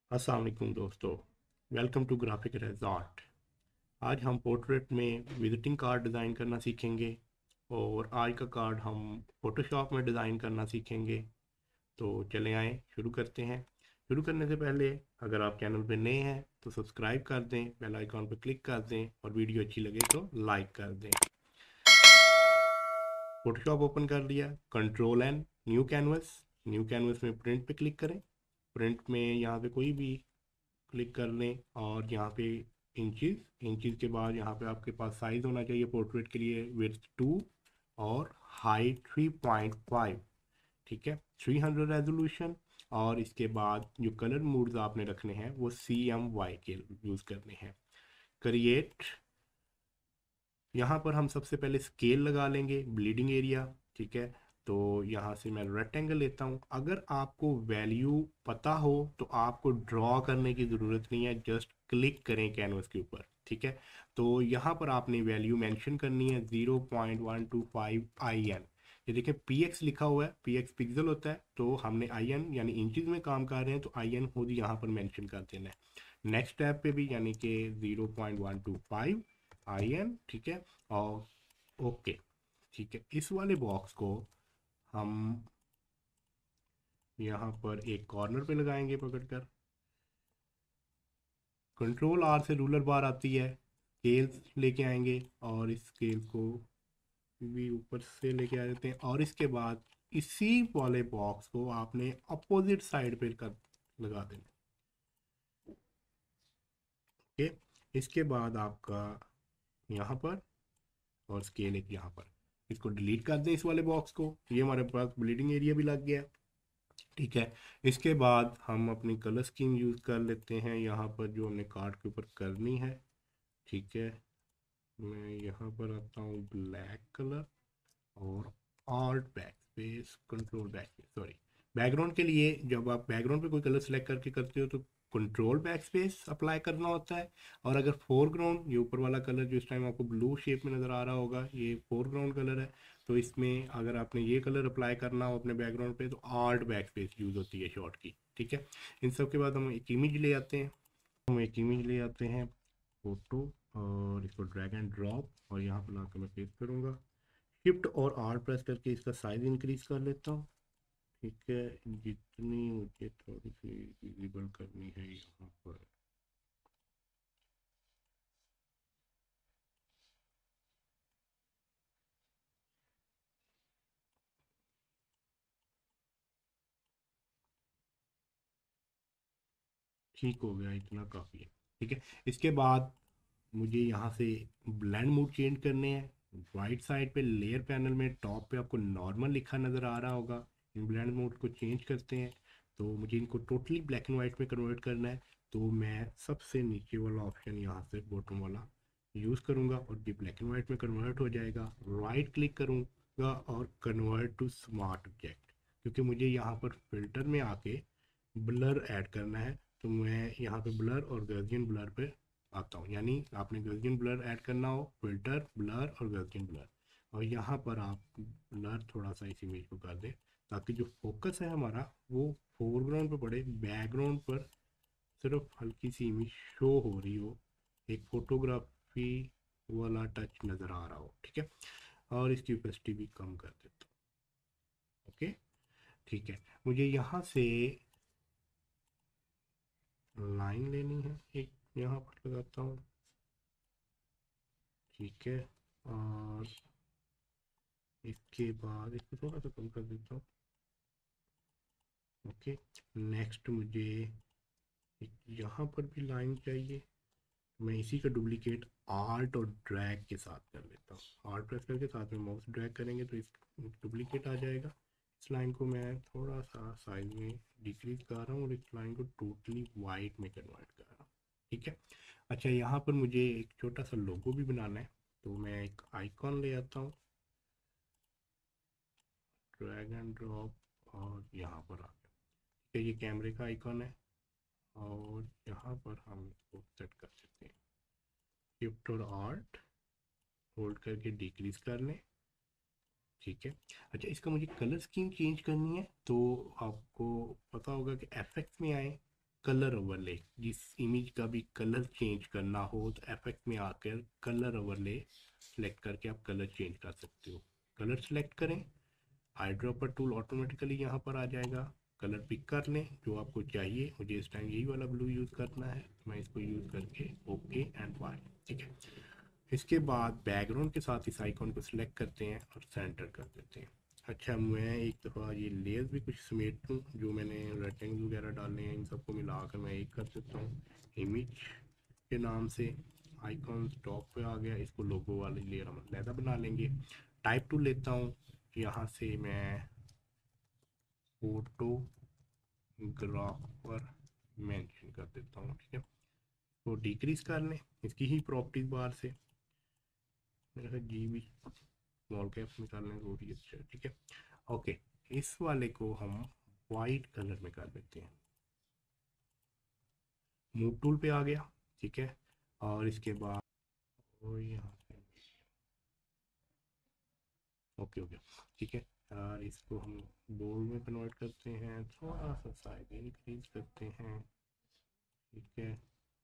अस्सलाम वालेकुम दोस्तों, वेलकम टू ग्राफिक रिजॉर्ट। आज हम पोर्ट्रेट में विजिटिंग कार्ड डिज़ाइन करना सीखेंगे और आज का कार्ड हम फोटोशॉप में डिज़ाइन करना सीखेंगे। तो चले आए शुरू करते हैं। शुरू करने से पहले अगर आप चैनल पर नए हैं तो सब्सक्राइब कर दें, बेल आइकॉन पर क्लिक कर दें और वीडियो अच्छी लगे तो लाइक कर दें। फोटोशॉप ओपन कर लिया, control N new canvas. New canvas में प्रिंट पे क्लिक करें। प्रिंट में यहाँ पे कोई भी क्लिक कर लें और यहाँ पे इंचज़ इंचज़ के बाद यहाँ पे आपके पास साइज़ होना चाहिए पोर्ट्रेट के लिए, विड्थ 2 और हाइट 3.5। ठीक है, 300 रेजोल्यूशन। और इसके बाद जो कलर मूड्स आपने रखने हैं वो CMY के यूज़ करने हैं। क्रिएट, यहाँ पर हम सबसे पहले स्केल लगा लेंगे, ब्लीडिंग एरिया। ठीक है, तो यहाँ से मैं रेक्टेंगल लेता हूँ। अगर आपको वैल्यू पता हो तो आपको ड्रॉ करने की ज़रूरत नहीं है, जस्ट क्लिक करें कैनवस के ऊपर। ठीक है, तो यहाँ पर आपने वैल्यू मेंशन करनी है 0.125 IN। ये देखिए PX लिखा हुआ है, PX पिक्सल होता है, तो हमने IN यानी इंचज़ में काम कर रहे हैं तो IN खुद यहाँ पर मेंशन कर देना है। नेक्स्ट टैब पे भी यानी कि 0.125 IN। ठीक है, और ओके। ठीक है, इस वाले बॉक्स को हम यहाँ पर एक कॉर्नर पे लगाएंगे पकड़कर। कंट्रोल R से रूलर बार आती है, स्केल लेके आएंगे और इस स्केल को भी ऊपर से लेके आ जाते हैं और इसके बाद इसी वाले बॉक्स को आपने अपोजिट साइड पे कर लगा देना। ओके, इसके बाद आपका यहाँ पर और स्केल एक यहाँ पर, इसको डिलीट कर दें इस वाले बॉक्स को। ये हमारे पास ब्लीडिंग एरिया भी लग गया। ठीक है, इसके बाद हम अपनी कलर स्कीम यूज़ कर लेते हैं यहाँ पर जो हमने कार्ड के ऊपर करनी है। ठीक है, मैं यहाँ पर आता हूँ ब्लैक कलर और alt backspace, control backspace, sorry background के लिए जब आप बैकग्राउंड पे कोई कलर सेलेक्ट करके करते हो तो कंट्रोल बैक स्पेस अप्लाई करना होता है। और अगर फोरग्राउंड, ये ऊपर वाला कलर जो इस टाइम आपको ब्लू शेप में नज़र आ रहा होगा, ये फोरग्राउंड कलर है, तो इसमें अगर आपने ये कलर अप्लाई करना हो अपने बैकग्राउंड पे तो आर्ट बैक स्पेस यूज़ होती है शॉर्ट की। ठीक है, इन सब के बाद हम एक इमेज ले आते हैं। हम एक इमेज ले आते हैं, फोटो, और इसको ड्रैग एंड ड्रॉप और यहाँ पर ला कर मैं पेस्ट करूँगा। शिफ्ट और R प्रेस करके इसका साइज इंक्रीज कर लेता हूँ। ठीक है, जितनी मुझे थोड़ी सी विजिबल करनी है यहाँ पर। ठीक हो गया, इतना काफ़ी है। ठीक है, इसके बाद मुझे यहाँ से ब्लेंड मोड चेंज करने हैं। राइट साइड पे लेयर पैनल में टॉप पे आपको नॉर्मल लिखा नज़र आ रहा होगा। इन ब्लेंड मोड को चेंज करते हैं, तो मुझे इनको टोटली ब्लैक एंड वाइट में कन्वर्ट करना है। तो मैं सबसे नीचे वाला ऑप्शन यहाँ से बॉटम वाला यूज़ करूँगा और ये ब्लैक एंड वाइट में कन्वर्ट हो जाएगा। राइट क्लिक करूँगा और कन्वर्ट टू स्मार्ट ऑब्जेक्ट, क्योंकि मुझे यहाँ पर फिल्टर में आके ब्लर ऐड करना है। तो मैं यहाँ पे ब्लर और गॉसियन ब्लर पे आता हूँ, यानी आपने गॉसियन ब्लर ऐड करना हो, फिल्टर, ब्लर और गॉसियन ब्लर। और यहाँ पर आप ब्लर थोड़ा सा इस इमेज को कर दें ताकि जो फोकस है हमारा वो फोरग्राउंड पे पड़े, बैकग्राउंड पर सिर्फ हल्की सी इमेज शो हो रही हो, एक फोटोग्राफी वाला टच नज़र आ रहा हो। ठीक है, और इसकी ओपेसिटी भी कम कर देता हूँ। ओके, ठीक है, मुझे यहाँ से लाइन लेनी है, एक यहाँ पर लगाता हूँ। ठीक है, और इसके बाद इसको थोड़ा सा कम कर देता हूँ। ओके, नेक्स्ट मुझे एक यहाँ पर भी लाइन चाहिए। मैं इसी का डुप्लीकेट आर्ट और ड्रैग के साथ कर लेता हूँ। आर्ट प्रेस करके साथ में माउस ड्रैग करेंगे तो इस डुप्लीकेट आ जाएगा। इस लाइन को मैं थोड़ा सा साइज में डिक्रीज कर रहा हूँ और इस लाइन को टोटली वाइट में कन्वर्ट कर रहा हूँ। ठीक है, अच्छा यहाँ पर मुझे एक छोटा सा लोगो भी बनाना है, तो मैं एक आइकॉन ले आता हूँ, ड्रैग एंड ड्रॉप और यहाँ पर आ गया। ठीक है, ये कैमरे का आइकॉन है और यहाँ पर हम इसको सेट कर सकते हैं। शिफ्ट और आर्ट होल्ड करके डिक्रीज कर लें। ठीक है, अच्छा इसका मुझे कलर स्कीम चेंज करनी है, तो आपको पता होगा कि एफेक्ट्स में आए, कलर ओवरले, जिस इमेज का भी कलर चेंज करना हो तो इफेक्ट में आकर कलर ओवरले सेलेक्ट करके आप कलर चेंज कर सकते हो। कलर सेलेक्ट करें, आई ड्रॉपर टूल ऑटोमेटिकली यहाँ पर आ जाएगा। कलर पिक कर लें जो आपको चाहिए। मुझे इस टाइम यही वाला ब्लू यूज़ करना है, मैं इसको यूज़ करके ओके एंड फाइल। ठीक है, इसके बाद बैकग्राउंड के साथ इस आइकॉन को सिलेक्ट करते हैं और सेंटर कर देते हैं। अच्छा, मैं एक दफ़ा ये लेयर्स भी कुछ समेट लूँ, जो मैंने रेक्टेंगल वगैरह डालने हैं इन सबको मिलाकर मैं एक कर देता हूँ। इमेज के नाम से आइकॉन टॉप पे आ गया, इसको लोगो वाली लेयर हम अलहदा बना लेंगे। टाइप टू लेता हूँ, यहाँ से मैं फोटोग्राफर मेंशन कर देता हूँ। ठीक है, तो डिक्रीज कर लें इसकी ही प्रॉपर्टीज बार से, मेरा जी भी स्मॉल कैप्स निकालने को भी अच्छा है। ठीक है, ओके, इस वाले को हम वाइट कलर में कर देते हैं। मूव टूल पे आ गया। ठीक है, और इसके बाद यहाँ से ओके ओके। ठीक है, और इसको हम बोल्ड में कन्वर्ट करते हैं, थोड़ा सा साइज इंक्रीज करते हैं। ठीक है,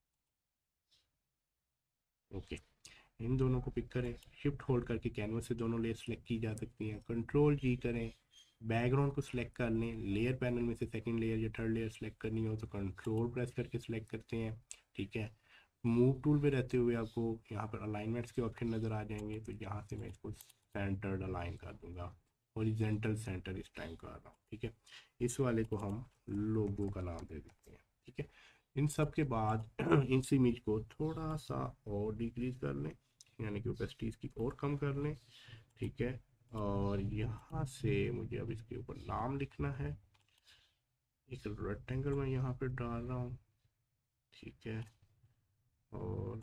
ओके, इन दोनों को पिक करें, शिफ्ट होल्ड करके कैनवस से दोनों लेयर सेलेक्ट की जा सकती हैं। कंट्रोल जी करें, बैकग्राउंड को सिलेक्ट कर लें। लेयर पैनल में से सेकंड लेयर या थर्ड लेयर सेलेक्ट करनी हो तो कंट्रोल प्रेस करके सिलेक्ट करते हैं। ठीक है, मूव टूल पे रहते हुए आपको यहाँ पर अलाइनमेंट्स के ऑप्शन नज़र आ जाएंगे, तो यहाँ से मैं इसको सेंटर्ड अलाइन कर दूंगा, हॉरिजॉन्टल सेंटर इस टाइम कर रहा हूँ। ठीक है, इस वाले को हम लोगो का नाम दे देते हैं। ठीक है, इन सब के बाद इस इमेज को थोड़ा सा और डिक्रीज कर लें, यानी कि ओपेसिटी इसकी और कम कर लें। ठीक है, और यहाँ से मुझे अब इसके ऊपर नाम लिखना है। एक रेक्टेंगल मैं यहाँ पे डाल रहा हूँ। ठीक है, और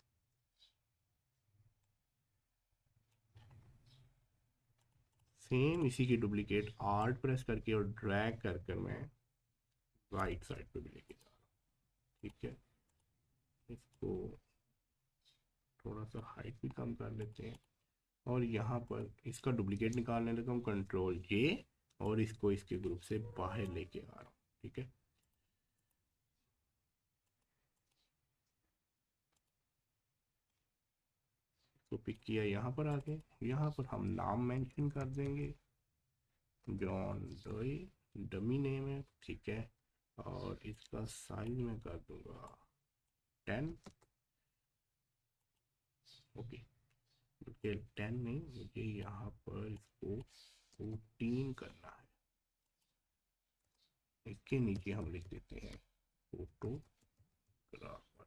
सेम इसी की डुप्लीकेट आर्ट प्रेस करके और ड्रैग कर कर मैं राइट साइड पे भी लेके जा रहा हूँ। ठीक है, इसको थोड़ा सा हाइट भी कम कर लेते हैं, और यहाँ पर इसका डुप्लीकेट निकालने लगा हूँ, कंट्रोल जे, और इसको इसके ग्रुप से बाहर लेके आ रहा हूँ। ठीक है, तो पिक किया, यहाँ पर आके यहाँ पर हम नाम मेंशन कर देंगे, जॉन डोई, डमी नेम है। ठीक है, और इसका साइज मैं कर दूंगा 10। ओके, मुझे 10 नहीं, मुझे यहाँ पर इसको 14 करना है। इसके नीचे हम लिख देते हैं फोटोग्राफर।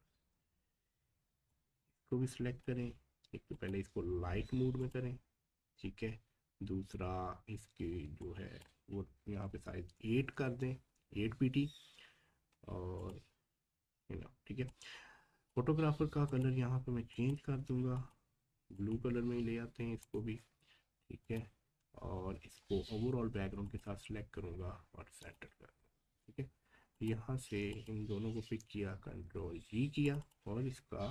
इसको भी सिलेक्ट करें। एक तो पहले इसको लाइट मोड में करें। ठीक है, दूसरा इसके जो है वो यहाँ पे साइज 8 कर दें, 8 pt, और ठीक है, फोटोग्राफर का कलर यहाँ पे मैं चेंज कर दूंगा, ब्लू कलर में ही ले आते हैं इसको भी। ठीक है, और इसको ओवरऑल बैकग्राउंड के साथ सेलेक्ट करूँगा और सेंटर कर दूँगा। ठीक है, यहाँ से इन दोनों को पिक किया, कंट्रोल जी किया, और इसका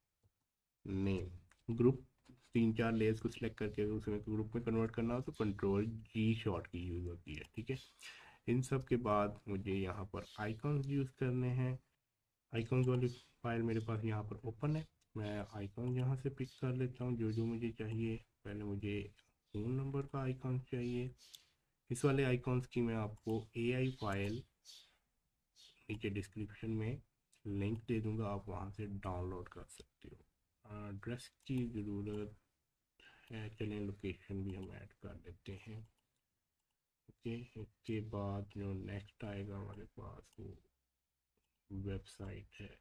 नेम ग्रुप 3-4 लेयर्स को सिलेक्ट करके उसमें ग्रुप में कन्वर्ट करना हो तो control G short key use होती है। ठीक है, इन सब के बाद मुझे यहाँ पर आइकॉन्स यूज़ करने हैं। आइकॉन्स वाली फाइल मेरे पास यहाँ पर ओपन है, मैं आइकॉन यहाँ से पिक कर लेता हूँ जो जो मुझे चाहिए। पहले मुझे फ़ोन नंबर का आइकॉन चाहिए। इस वाले आइकॉन्स की मैं आपको AI फाइल नीचे डिस्क्रिप्शन में लिंक दे दूँगा, आप वहाँ से डाउनलोड कर सकते हो। एड्रेस की ज़रूरत है, चलिए लोकेशन भी हम ऐड कर लेते हैं। ओके, इसके बाद जो नेक्स्ट आएगा हमारे पास वो वेबसाइट है।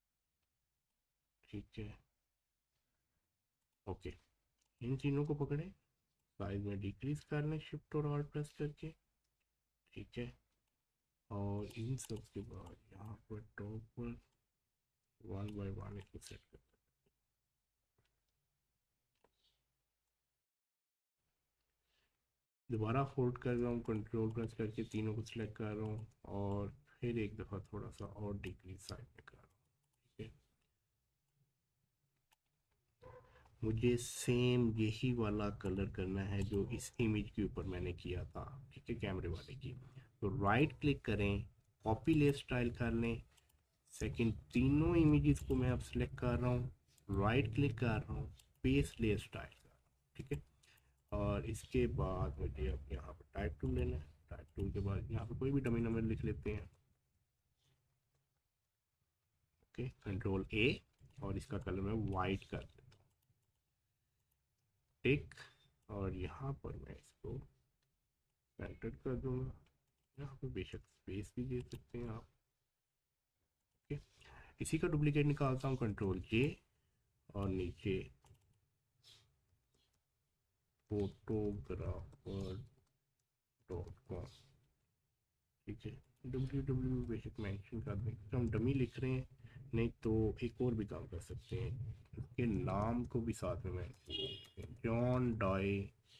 ठीक है, ओके, इन तीनों को पकड़े, साइज में डिक्रीज कर लें शिफ्ट और ऑल्ट प्रेस करके। ठीक है, और इन सब के बाद यहाँ पर टॉप पर 1 बाय 1 इसको सेट कर, दोबारा फोल्ड कर रहा हूँ, कंट्रोल प्रेस करके तीनों को सिलेक्ट कर रहा हूँ, और फिर एक दफ़ा थोड़ा सा और डिक्रीज साइज में कर रहा हूँ। ठीक है, मुझे सेम यही वाला कलर करना है जो इस इमेज के ऊपर मैंने किया था। ठीक है, कैमरे वाले की, तो राइट क्लिक करें, कॉपी ले स्टाइल कर लें। सेकंड, तीनों इमेजेस को मैं अब सिलेक्ट कर रहा हूँ, राइट क्लिक कर रहा हूँ, पेस्ट ले स्टाइल कर रहा हूँ, ठीक है। और इसके बाद मुझे अब यहाँ पर टाइप टूल लेना है। टाइप टूल के बाद यहाँ पर कोई भी डमी नंबर लिख लेते हैं, ओके, कंट्रोल ए, और इसका कलर मैं वाइट कर देता हूँ, टिक। और यहाँ पर मैं इसको सेंटर कर दूंगा। यहाँ पर बेशक स्पेस भी दे सकते हैं आप, ओके। इसी का डुप्लीकेट निकालता हूँ, कंट्रोल जे, और नीचे फोटोग्राफर डॉट कॉम, ठीक है। www बेशक मेंशन कर दें, तो हम डमी लिख रहे हैं। नहीं तो एक और भी काम कर सकते हैं, इसके नाम को भी साथ में मेंशन, जॉन डॉय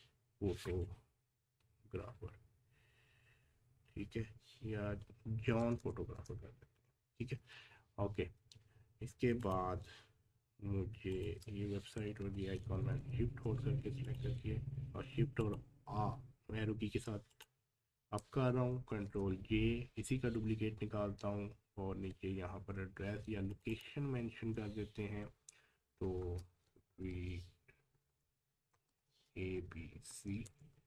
फोटोग्राफर, ठीक है, या जॉन फोटोग्राफर कर देते हैं, ठीक है, ओके। इसके बाद मुझे ये वेबसाइट और ये आइकॉन में शिफ्ट होल्ड करके सिलेक्ट करके, और शिफ्ट और आ एरो की के साथ अब कर रहा हूँ, कंट्रोल जे, इसी का डुप्लीकेट निकालता हूँ, और नीचे यहाँ पर एड्रेस या लोकेशन मेंशन कर देते हैं। तो ABC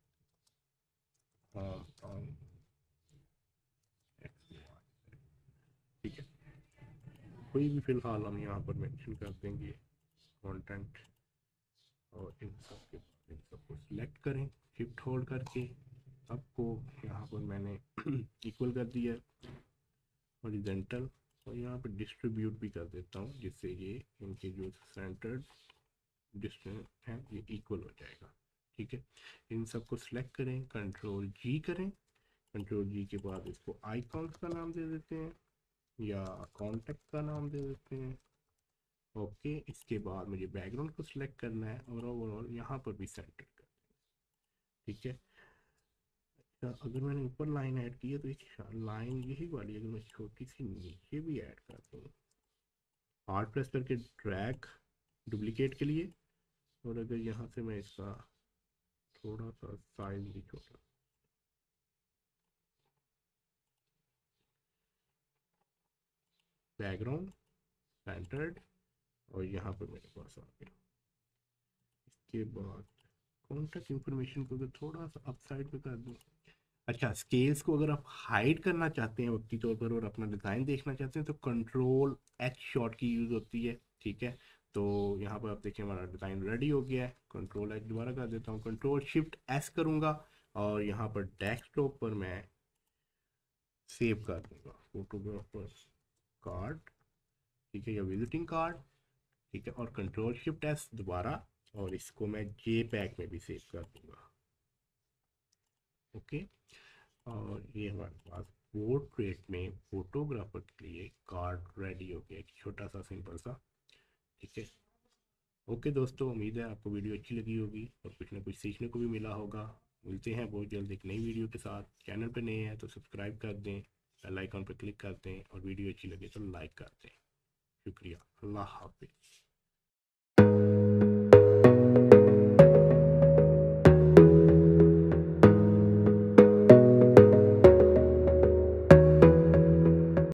ठीक है, कोई भी फिलहाल हम यहाँ पर मेंशन कर देंगे कंटेंट, और इन सबको सिलेक्ट करें, शिफ्ट होल्ड करके। सबको यहाँ पर मैंने इक्वल कर दिया हॉरिजॉन्टल, और यहाँ पर डिस्ट्रीब्यूट भी कर देता हूँ, जिससे ये इनके जो सेंटर्ड डिस्टेंस है ये इक्वल हो जाएगा, ठीक है। इन सबको सिलेक्ट करें, कंट्रोल जी करें। कंट्रोल जी के बाद इसको आइकॉन्स का नाम दे देते हैं, या कॉन्टेक्ट का नाम दे देते हैं, ओके। इसके बाद मुझे बैकग्राउंड को सिलेक्ट करना है, और ओवरऑल यहाँ पर भी सेंटर कर, ठीक है। अच्छा, अगर मैंने ऊपर लाइन ऐड की है तो एक लाइन यही वाली, अगर मैं छोटी सी नीचे भी ऐड कर दूँ, हार्ड प्रेस करके ड्रैग डुप्लीकेट के लिए, और अगर यहाँ से मैं इसका थोड़ा सा साइज भी छोटा, बैकग्राउंड सेंटर्ड, और यहाँ पर मेरे पास आ गया। इसके बाद कॉन्टेक्ट इन्फॉर्मेशन को अगर थोड़ा सा अप साइड पे कर दूँ। अच्छा, स्केल्स को अगर आप हाइड करना चाहते हैं वक्ती तौर पर, और अपना डिज़ाइन देखना चाहते हैं, तो control H short key use होती है, ठीक है। तो यहाँ पर आप देखिए हमारा डिज़ाइन रेडी हो गया है। कंट्रोल एच दोबारा कर देता हूँ, कंट्रोल शिफ्ट एस करूँगा, और यहाँ पर डेस्कटॉप पर मैं सेव कर दूँगा फोटोग्राफर कार्ड, ठीक है, या विजिटिंग कार्ड, ठीक है, और कंट्रोल शिफ्ट एस दोबारा, और इसको मैं जे पैक में भी सेव कर दूँगा, ओके। और ये हमारे पास पोर्ट्रेट में फोटोग्राफर के लिए कार्ड रेडी हो गया, एक छोटा सा सिंपल सा, ठीक है। ओके दोस्तों, उम्मीद है आपको वीडियो अच्छी लगी होगी और कुछ ना कुछ सीखने को भी मिला होगा। मिलते हैं बहुत जल्द एक नई वीडियो के साथ। चैनल पर नए हैं तो सब्सक्राइब कर दें, बेल आइकन पर क्लिक कर दें, और वीडियो अच्छी लगे तो लाइक कर दें। शुक्रिया, अल्लाह हाफिज़।